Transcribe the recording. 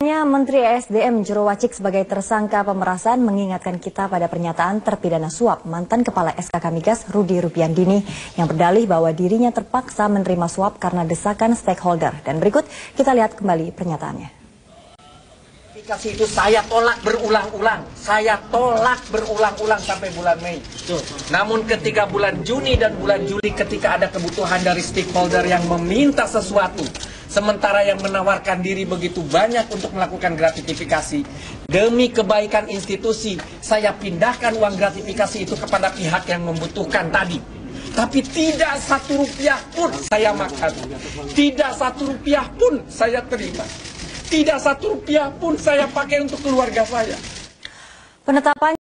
Menteri ESDM Jero Wacik sebagai tersangka pemerasan mengingatkan kita pada pernyataan terpidana suap mantan Kepala SKK Migas Rudy Rupiandini yang berdalih bahwa dirinya terpaksa menerima suap karena desakan stakeholder. Dan berikut kita lihat kembali pernyataannya. Gratifikasi itu saya tolak berulang-ulang. Saya tolak berulang-ulang sampai bulan Mei. Namun ketika bulan Juni dan bulan Juli ketika ada kebutuhan dari stakeholder yang meminta sesuatu, sementara yang menawarkan diri begitu banyak untuk melakukan gratifikasi, demi kebaikan institusi, saya pindahkan uang gratifikasi itu kepada pihak yang membutuhkan tadi. Tapi tidak satu rupiah pun saya makan. Tidak satu rupiah pun saya terima. Tidak satu rupiah pun saya pakai untuk keluarga saya. Penetapan